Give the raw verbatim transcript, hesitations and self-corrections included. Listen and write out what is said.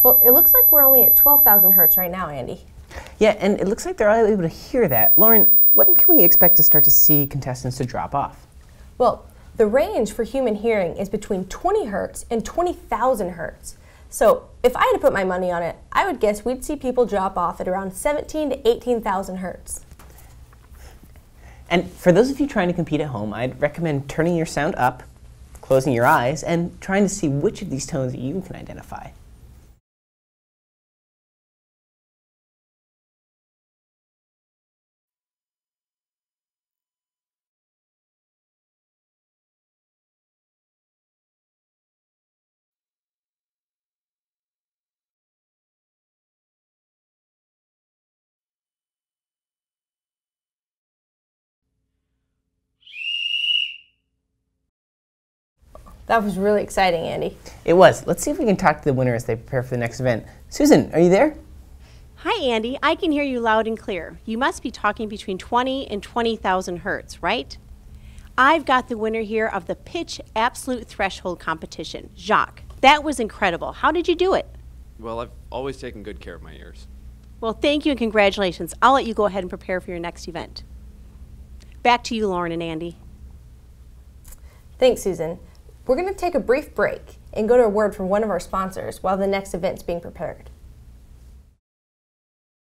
Well, it looks like we're only at twelve thousand hertz right now, Andy. Yeah, and it looks like they're all able to hear that. Lauren, when can we expect to start to see contestants to drop off? Well, the range for human hearing is between twenty hertz and twenty thousand hertz. So if I had to put my money on it, I would guess we'd see people drop off at around seventeen to eighteen thousand hertz. And for those of you trying to compete at home, I'd recommend turning your sound up, closing your eyes, and trying to see which of these tones you can identify. That was really exciting, Andy. It was. Let's see if we can talk to the winner as they prepare for the next event. Susan, are you there? Hi, Andy. I can hear you loud and clear. You must be talking between twenty and twenty thousand hertz, right? I've got the winner here of the Pitch Absolute Threshold competition, Jacques. That was incredible. How did you do it? Well, I've always taken good care of my ears. Well, thank you and congratulations. I'll let you go ahead and prepare for your next event. Back to you, Lauren and Andy. Thanks, Susan. We're going to take a brief break and go to a word from one of our sponsors while the next event's being prepared.